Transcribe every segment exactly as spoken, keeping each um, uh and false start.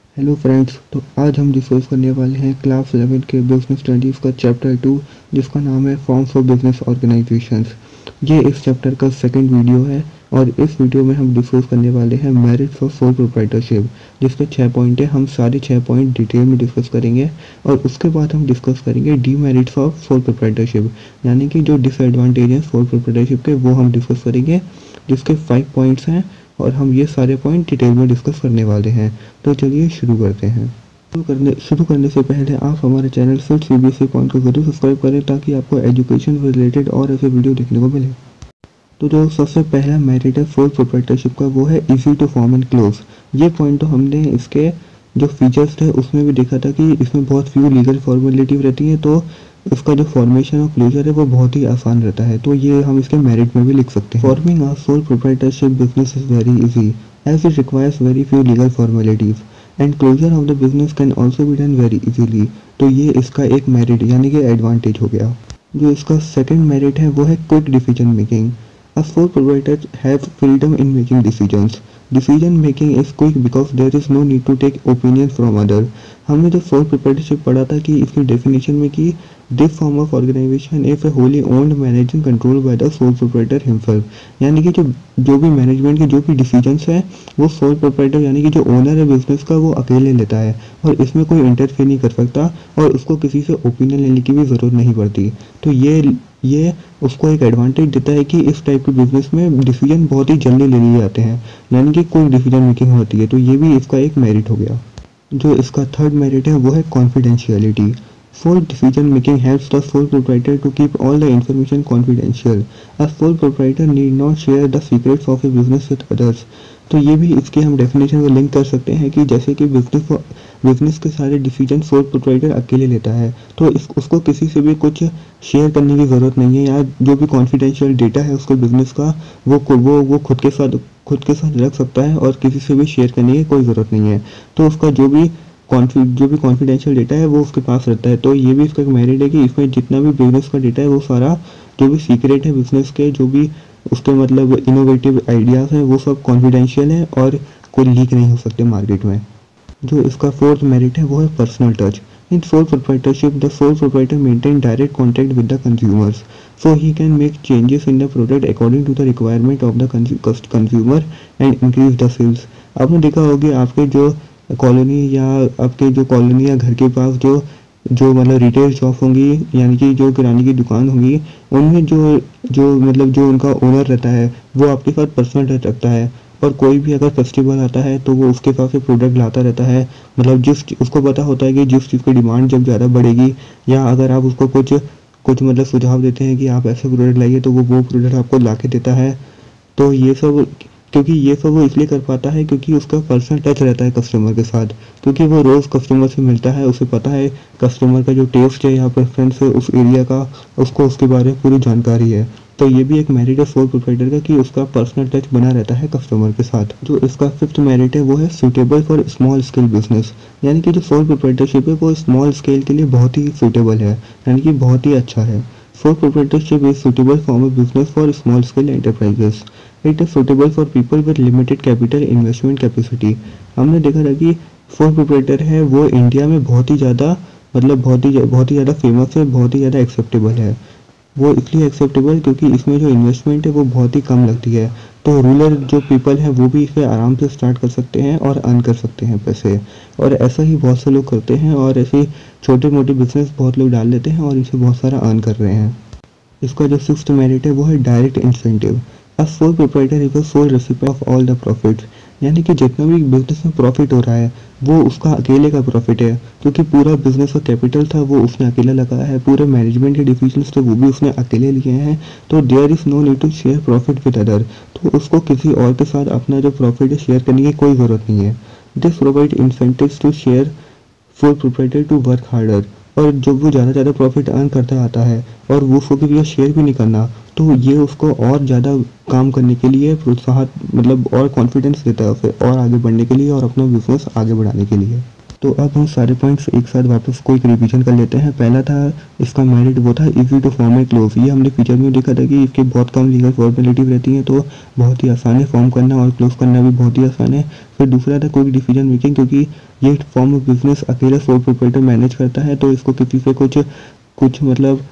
Hello friends, तो आज हम डिस्कस करने वाले हैं क्लास इलेवन के बिजनेस स्टडीज़ का चैप्टर टू, जिसका नाम है फॉर्म्स ऑफ बिजनेस ऑर्गेनाइजेशंस। ये इस चैप्टर का सेकंड वीडियो है और इस वीडियो में हम डिस्कस करने वाले हैं मेरिट्स ऑफ सोल प्रोप्राइटरशिप, जिसके छः पॉइंट है। हम सारे छः पॉइंट डिटेल में डिस्कस करेंगे और उसके बाद हम डिस्कस करेंगे डीमेरिट्स ऑफ सोल प्रोप्राइटरशिप, यानी कि जो डिसएडवांटेज हैं सोल प्रोप्राइटरशिप के, वो हम डिस्कस करेंगे, जिसके फाइव पॉइंट्स हैं और हम ये सारे पॉइंट डिटेल में डिस्कस करने वाले हैं। तो चलिए शुरू करते हैं। शुरू करने शुरू करने से पहले आप हमारे चैनल फिट सीबीएसई पॉइंट को जरूर सब्सक्राइब करें, ताकि आपको एजुकेशन से रिलेटेड और ऐसे वीडियो देखने को मिले। तो जो सबसे पहला मेरिट है सोल प्रोप्राइटरशिप का, वो है easy to form and close. ये पॉइंट तो हमने इसके जो फीचर्स थे उसमें भी देखा था कि इसमें बहुत फ्यू लीगल फॉर्मेलिटी रहती है, तो इसका जो फॉर्मेशन और क्लोजर है वो बहुत ही आसान रहता है। तो ये हम इसके मेरिट में भी लिख सकते हैं। Forming a sole proprietorship business is very easy as it requires very few legal formalities and closure of the business can also be done very easily. तो ये इसका एक मेरिट यानी कि एडवांटेज हो गया। जो इसका सेकंड मेरिट है वो है quick decision making. A sole proprietor has freedom in making decisions. Decision making is quick because there is no need to take opinions from others. हमने जो सोल प्रोप्राइटरशिप पढ़ा था कि इसकी डेफिनेशन में कि this form of organisation is wholly owned managing control by the sole proprietor himself, यानी कि जो जो भी मैनेजमेंट के जो भी डिसीजंस हैं वो सोल प्रोप्राइटर यानी कि जो ओनर है बिजनेस का वो अकेले लेता है और इसमें कोई इंटरफेयर नहीं कर सकता और उसको किसी से ओपिनियन लेने की भी ज़रूरत नहीं पड़ती। तो ये ये उसको एक एडवांटेज देता है कि इस टाइप के बिजनेस में डिसीजन बहुत ही जल्दी ले लिए जाते हैं, यानी कि कोई डिसीजन मेकिंग होती है। तो ये भी इसका एक मेरिट हो गया। जो इसका थर्ड मेरिट है वो है confidentiality. Sole decision making helps the sole proprietor to keep all the information confidential. A sole proprietor need not share the secrets of a business with others. तो ये भी इसके हम डेफिनेशन को लिंक कर सकते हैं कि जैसे कि बिजनेस बिजनेस के सारे डिसीजन सोल प्रोप्राइटर अकेले लेता है, तो इस उसको किसी से भी कुछ शेयर करने की ज़रूरत नहीं है, या जो भी कॉन्फिडेंशियल डेटा है उसके बिजनेस का वो वो वो खुद के साथ खुद के साथ रख सकता है और किसी से भी शेयर करने की कोई ज़रूरत नहीं है। तो उसका जो भी जो भी कॉन्फिडेंशियल डेटा है वो उसके पास रहता है। तो ये भी इसका एक मेरिट है कि इसमें जितना भी बिजनेस का डेटा है वो सारा जो भी सीक्रेट है बिजनेस के, जो भी उसके मतलब इनोवेटिव आइडियाज़ हैं वो सब कॉन्फिडेंशियल है और कोई लीक नहीं हो सकते मार्केट में। जो इसका फोर्थ मेरिट है वो है personal touch. In sole proprietorship the sole proprietor maintain direct contact with the consumers, so he can make changes in the product according to the requirement of the consumer and increase the sales. आपने देखा होगा आपके जो colony या आपके जो colony या घर के पास जो जो मतलब रिटेल शॉप होंगी, यानी कि जो किराने की दुकान होंगी, उनमें जो जो मतलब जो उनका ओनर रहता है वो आपके साथ पर्सनल टच रखता है और कोई भी अगर फेस्टिवल आता है तो वो उसके हिसाब से प्रोडक्ट लाता रहता है। मतलब जिस उसको पता होता है कि जिस चीज़ की डिमांड जब ज़्यादा बढ़ेगी, या अगर आप उसको कुछ कुछ मतलब सुझाव देते हैं कि आप ऐसे प्रोडक्ट लाइए, तो वो वो प्रोडक्ट आपको ला के देता है। तो ये सब क्योंकि ये सब वो इसलिए कर पाता है क्योंकि उसका पर्सनल टच रहता है कस्टमर के साथ, क्योंकि वो रोज़ कस्टमर से मिलता है, उसे पता है कस्टमर का जो टेस्ट है या प्रेफरेंस है उस एरिया का, उसको उसके बारे में पूरी जानकारी है। तो ये भी एक मेरिट है सोल प्रोप्राइटर का कि उसका पर्सनल टच बना रहता है कस्टमर के साथ। जो इसका फिफ्थ मेरिट है वो है suitable for small scale business, यानी कि जो सोल प्रोप्राइटरशिप है वो स्मॉल स्केल के लिए बहुत ही सूटेबल है, यानी कि बहुत ही अच्छा है। Sole proprietorship is suitable form of business for small scale enterprises. It is suitable for people with limited capital investment capacity. हमने देखा था कि सोल प्रोप्राइटर है वो इंडिया में बहुत ही ज़्यादा मतलब बहुत ही बहुत ही ज़्यादा फेमस है, बहुत ही ज़्यादा एक्सेप्टेबल है। वो इसलिए एक्सेप्टेबल क्योंकि इसमें जो इन्वेस्टमेंट है वो बहुत ही कम लगती है। तो रूरल जो पीपल है वो भी इसे आराम से स्टार्ट कर सकते हैं और अर्न कर सकते हैं पैसे, और ऐसा ही बहुत से लोग करते हैं और ऐसे छोटे मोटे बिजनेस बहुत लोग डाल लेते हैं और इसे बहुत सारा अर्न कर रहे हैं। इसका जो सिक्स्थ मेरिट है वो है direct incentive. A sole proprietor is a sole recipient of all the profits, यानी कि जितना भी बिजनेस में प्रॉफिट हो रहा है वो उसका अकेले का प्रॉफिट है, क्योंकि पूरा बिजनेस का कैपिटल था वो उसने अकेला लगाया है, पूरे मैनेजमेंट के डिसीजंस थे वो भी उसने अकेले लिए हैं। तो there is no need to share profit with other, तो उसको किसी और के साथ अपना जो प्रॉफिट है शेयर करने की कोई ज़रूरत नहीं है। This provide incentives to share sole proprietor to work harder, और जब वो ज़्यादा ज़्यादा प्रॉफिट अर्न करता आता है और वो उसको भी शेयर भी नहीं करना, तो ये उसको और ज़्यादा काम करने के लिए प्रोत्साहन मतलब और कॉन्फिडेंस देता है उसे और आगे बढ़ने के लिए और अपना बिजनेस आगे बढ़ाने के लिए। तो अब हम सारे पॉइंट्स एक साथ वापस कोई रिवीजन कर लेते हैं। पहला था इसका मेरिट, वो था easy to form a close. ये हमने फीचर में देखा था कि इसके बहुत कम लीगल फॉर्मेलिटी रहती है, तो बहुत ही आसान है फॉर्म करना और क्लोज करना भी बहुत ही आसान है। फिर दूसरा था क्विक डिसीजन मेकिंग, क्योंकि ये फॉर्म ऑफ बिजनेस अकेला सोल प्रोप्राइटर मैनेज करता है, तो इसको किसी से कुछ कुछ मतलब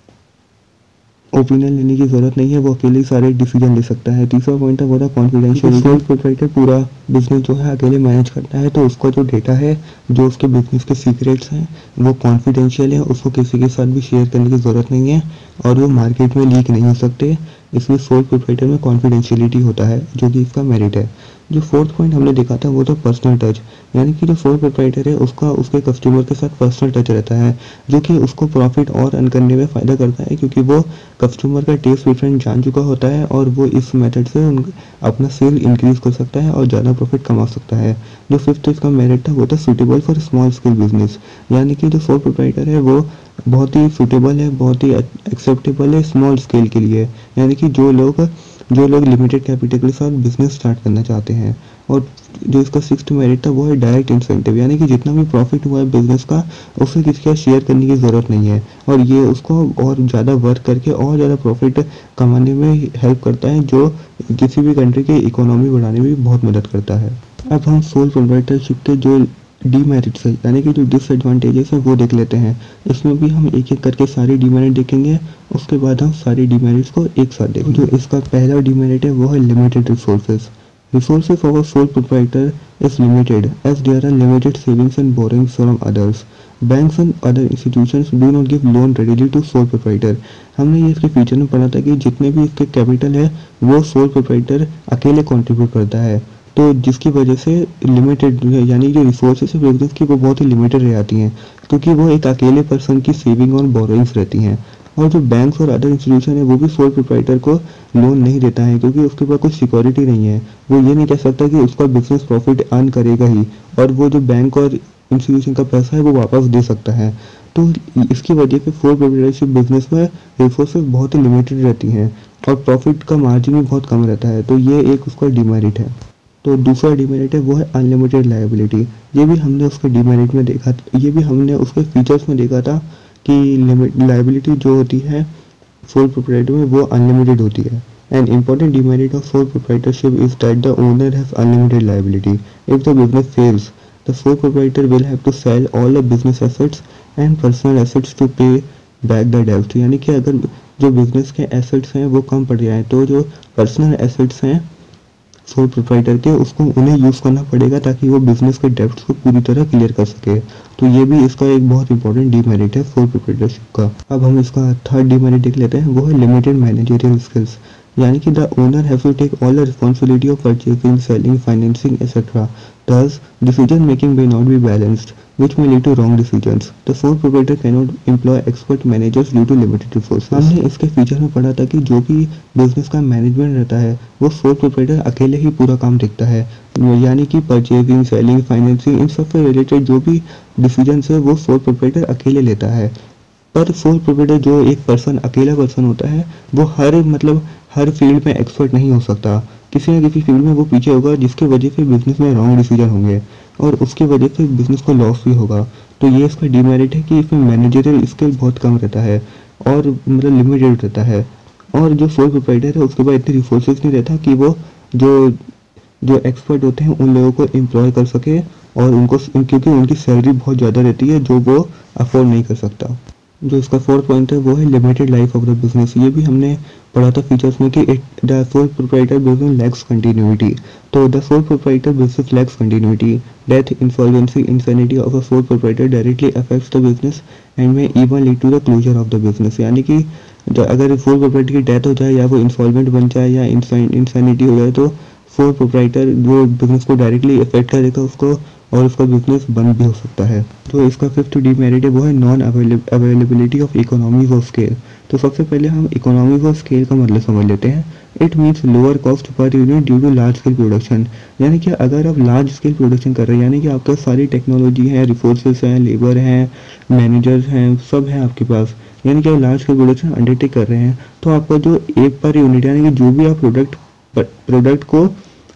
ओपिनियन लेने की ज़रूरत नहीं है, वो अकेले ही सारे डिसीजन ले सकता है। तीसरा पॉइंट है वो था कॉन्फिडेंशियल। सोल प्रोप्राइटर पूरा बिजनेस जो है अकेले मैनेज करता है, तो उसका जो डेटा है, जो उसके बिजनेस के सीक्रेट्स हैं, वो कॉन्फिडेंशियल है, उसको किसी के साथ भी शेयर करने की ज़रूरत नहीं है और वो मार्केट में लीक नहीं हो सकते। इसलिए सोल प्रोप्राइटर में कॉन्फिडेंशियलिटी होता है, जो कि इसका मेरिट है। जो फोर्थ पॉइंट हमने देखा था वो था पर्सनल टच, यानी कि जो सोल प्रोप्राइटर है उसका उसके कस्टमर के साथ पर्सनल टच रहता है, जो कि उसको प्रॉफिट और अर्न करने में फ़ायदा करता है, क्योंकि वो कस्टमर का टेस्ट प्रेफरेंस जान चुका होता है और वो इस मेथड से अपना सेल इंक्रीज कर सकता है और ज़्यादा प्रॉफिट कमा सकता है। जो फिफ्थ इसका मेरिट था वो था suitable for small scale business, यानी कि जो सोल प्रोप्राइटर है वो बहुत ही सूटेबल है, बहुत ही एक्सेप्टेबल है स्मॉल स्केल के लिए, यानी कि जो लोग जो लोग लिमिटेड कैपिटल के साथ बिजनेस स्टार्ट करना चाहते हैं। और जो इसका सिक्स्थ मेरिट था वो है डायरेक्ट इंसेंटिव, यानी कि जितना भी प्रॉफिट हुआ है बिजनेस का उसे किसी का शेयर करने की ज़रूरत नहीं है, और ये उसको और ज़्यादा वर्क करके और ज़्यादा प्रॉफिट कमाने में हेल्प करता है, जो किसी भी कंट्री की इकोनॉमी बढ़ाने में भी बहुत मदद करता है। अब हम सोल प्रोप्राइटरशिप के जो डीमेरिट्स है, यानी कि जो डिसएडवांटेजेस हैं वो देख लेते हैं। इसमें भी हम एक एक करके सारे डीमेरिट देखेंगे, उसके बाद हम सारे डीमेरिट्स को एक साथ देखेंगे। जो इसका पहला डीमेरिट है वो है limited resources. Resources of a sole proprietor is limited as there are limited savings and borrowings from others. Banks and other institutions do not give loan readily to sole proprietor. हमने ये इसके feature में पढ़ा था कि जितने भी इसके कैपिटल है वो सोल प्रोप्राइटर अकेले कंट्रीब्यूट करता है, तो जिसकी वजह से लिमिटेड यानी जो रिसोर्सेज है बिजनेस की वो बहुत ही लिमिटेड रह जाती हैं, क्योंकि वो एक अकेले पर्सन की सेविंग और बोरोइंग्स रहती हैं। और जो बैंक्स और अदर इंस्टीट्यूशन है वो भी सोल प्रोप्राइटर को लोन नहीं देता है, क्योंकि उसके पास कुछ सिक्योरिटी नहीं है। वो ये नहीं कह सकता कि उसका बिजनेस प्रॉफिट अर्न करेगा ही और वो जो बैंक और इंस्टीट्यूशन का पैसा है वो वापस दे सकता है। तो इसकी वजह से सोल प्रोप्राइटरशिप बिजनेस में रिसोर्सेज बहुत ही लिमिटेड रहती हैं और प्रॉफिट का मार्जिन भी बहुत कम रहता है, तो ये एक उसका डिमेरिट है। तो दूसरा डिमेरिट है वो है अनलिमिटेड लायबिलिटी। ये भी हमने उसके डिमेरिट में देखा, ये भी हमने उसके फीचर्स में देखा था कि लिमिट लायबिलिटी जो होती है सोल प्रोप्राइटर में वो अनलिमिटेड होती है। An important demerit of sole proprietorship is that the owner has unlimited liability. If the business fails, the sole proprietor will have to sell all the business assets and personal assets to pay back the debt. यानी कि अगर जो business के assets हैं वो कम पड़ जाए तो जो पर्सनल एसेट्स हैं सोल प्रोप्राइटर के उसको उन्हें यूज़ करना पड़ेगा ताकि वो बिजनेस के डेब्ट्स को पूरी तरह क्लियर कर सके। तो ये भी इसका एक बहुत इंपॉर्टेंट डीमेरिट है सोल प्रोप्राइटरशिप का। अब हम इसका थर्ड डीमेरिट देख लेते हैं, वो है लिमिटेड मैनेजरियल स्किल्स, यानी कि the owner have to take all the responsibility of purchasing, selling, financing etcetera. Thus, decision making may not be balanced, which may lead to wrong decisions. The sole proprietor cannot employ expert managers due to limited resources. हमने इसके feature में पढ़ा था कि जो भी business का management रहता है वो सोल प्रोप्राइटर अकेले ही पूरा काम देखता है, यानी कि परचेजिंग, सेलिंग, फाइनेंसिंग इन सब से रिलेटेड जो भी डिसीजन है वो सोल प्रोप्राइटर अकेले लेता है। पर सोल प्रोप्राइटर जो एक पर्सन अकेला पर्सन होता है वो हर मतलब हर फील्ड में एक्सपर्ट नहीं हो सकता, किसी न किसी फील्ड में वो पीछे होगा, जिसकी वजह से बिजनेस में रॉन्ग डिसीजन होंगे और उसकी वजह से बिजनेस को लॉस भी होगा। तो ये इसका डिमेरिट है कि इसमें मैनेजरियल स्किल बहुत कम रहता है और मतलब लिमिटेड रहता है, और जो सोल प्रोप्राइटर है उसके पास इतने रिसोर्सेज नहीं रहता कि वो जो जो एक्सपर्ट होते हैं उन लोगों को एम्प्लॉय कर सके और उनको, क्योंकि उनकी सैलरी बहुत ज़्यादा रहती है जो वो अफोर्ड नहीं कर सकता। जो इसका फोर्थ पॉइंट है वो है limited life of the business. ये भी हमने पढ़ा था फीचर्स में कि the sole proprietor business lacks continuity. तो the sole proprietor business lacks continuity, death, insolvency, insanity of a sole proprietor directly affects the business and may even lead to the closure of the business. यानी कि अगर sole proprietor की death हो जाए या वो insolvent बन जाए या इंसैनिटी हो जाए तो सोल प्रोप्राइटर जो बिजनेस को डायरेक्टली अफेक्ट करेगा उसको और उसका बिजनेस बंद भी हो सकता है। तो इसका फिफ्थ डीमेरिट है वो है non availability of economies of scale. तो सबसे पहले हम इकोनॉमीज ऑफ स्केल का मतलब समझ लेते हैं। It means lower cost per unit due to large scale production, यानी कि अगर आप लार्ज स्केल प्रोडक्शन कर रहे हैं, यानी कि आपके पास सारी टेक्नोलॉजी है, रिसोर्सेज हैं, लेबर हैं, मैनेजर्स हैं, सब है आपके पास, यानी कि आप लार्ज स्केल प्रोडक्शन अंडरटेक कर रहे हैं, तो आपका जो एक पर यूनिट यानी कि जो भी आप प्रोडक्ट प्रोडक्ट को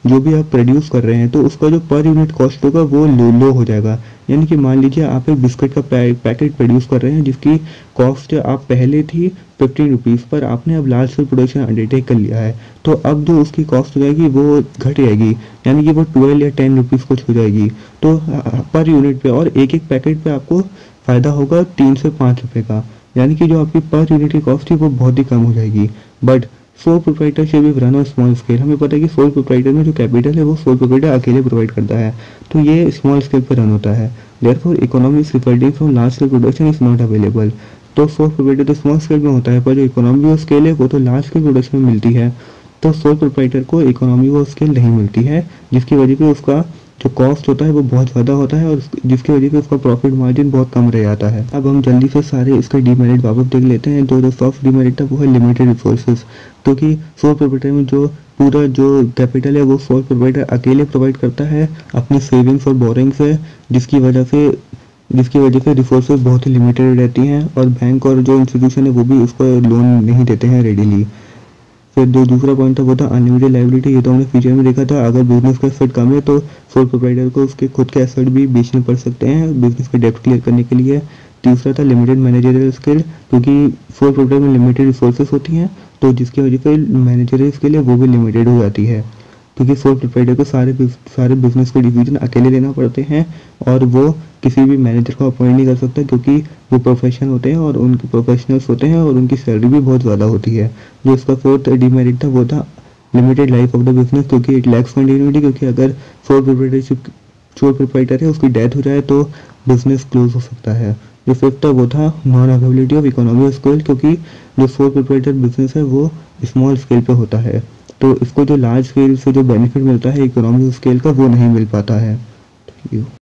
जो भी आप प्रोड्यूस कर रहे हैं तो उसका जो पर यूनिट कॉस्ट होगा वो लो लो हो जाएगा। यानी कि मान लीजिए आप एक बिस्किट का पै, पैकेट प्रोड्यूस कर रहे हैं जिसकी कॉस्ट आप पहले थी फिफ्टीन रुपीज़, पर आपने अब लार्ज स्केल प्रोडक्शन अंडरटेक कर लिया है तो अब जो उसकी कॉस्ट हो जाएगी वो घट जाएगी, यानी कि वो ट्वेल्व या टेन रुपीज़ कुछ हो जाएगी तो पर यूनिट पे, और एक एक पैकेट पे आपको फ़ायदा होगा तीन से पाँच रुपये का, यानी कि जो आपकी पर यूनिट की कॉस्ट थी वो बहुत ही कम हो जाएगी। But sole proprietorship is run on small scale, हमें पता है कि सोल प्रोप्राइटर में जो कैपिटल है वो सोल प्रोप्राइटर अकेले प्रोवाइड करता है, तो ये स्मॉल स्केल पर रन होता है। Therefore economy resulting from large scale production is not available. तो सोल प्रोप्राइटर तो स्मॉल स्केल में होता है पर जो इकोनॉमी वो स्केल है वो तो लार्ज स्केल प्रोडक्शन में मिलती है, तो सोल प्रोप्राइटर को इकोनॉमी वो स्केल नहीं मिलती है, जिसकी वजह से उसका जो कॉस्ट होता है वो बहुत ज़्यादा होता है और जिसकी वजह से उसका प्रॉफिट मार्जिन बहुत कम रह जाता है। अब हम जल्दी से सारे इसके डीमेरिट वापस देख लेते हैं। जो जो सॉफ्ट डीमेरिट है वो है लिमिटेड रिसोर्सेज, क्योंकि सोल प्रोप्राइटर में जो पूरा जो कैपिटल है वो सोल प्रोप्राइटर अकेले प्रोवाइड करता है अपनी सेविंग्स और बोरिंग से, जिसकी वजह से जिसकी वजह से रिसोर्सेज बहुत ही लिमिटेड रहती हैं और बैंक और जो इंस्टीट्यूशन है वो भी उसको लोन नहीं देते हैं रेडीली। फिर जो दूसरा पॉइंट था वो था अनलिमिटेड लायबिलिटी, ये तो हमने फीचर में देखा था, अगर बिजनेस का एसेट कम है तो सोल प्रोप्राइटर को उसके खुद के एसेट भी बेचने पड़ सकते हैं बिजनेस का डेब्ट क्लियर करने के लिए। तीसरा था लिमिटेड मैनेजरियल स्किल, क्योंकि सोल प्रोप्राइटर में लिमिटेड रिसोर्सेज होती हैं तो जिसकी वजह से मैनेजरियल स्किल है वो भी लिमिटेड हो जाती है, क्योंकि सोल प्रोप्राइटर को सारे सारे बिजनेस के डिसीजन अकेले लेना पड़ते हैं और वो किसी भी मैनेजर को अपॉइंट नहीं कर सकता, क्योंकि वो प्रोफेशनल होते हैं और उनके प्रोफेशनल्स होते हैं और उनकी सैलरी भी बहुत ज़्यादा होती है। जो उसका फोर्थ डिमेरिट था वो था limited life of the business, क्योंकि इट लैक्स कंटिन्यूटी, क्योंकि अगर सोल प्रोप्राइटरशिप सोल प्रोप्राइटर है उसकी डेथ हो जाए तो बिजनेस क्लोज हो सकता है। जो फिफ्थ था वो था non availability of economy of scale, क्योंकि जो सोल प्रोप्राइटर बिजनेस है वो स्मॉल स्केल पे होता है तो इसको जो लार्ज स्केल से जो बेनिफिट मिलता है इकोनॉमी ऑफ स्केल का वो नहीं मिल पाता है। Thank you.